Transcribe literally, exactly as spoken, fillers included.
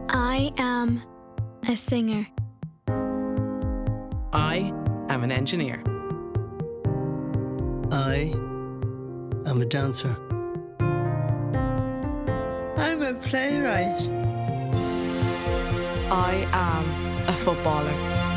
I am a singer. I am an engineer. I am a dancer. I'm a playwright. I am a footballer.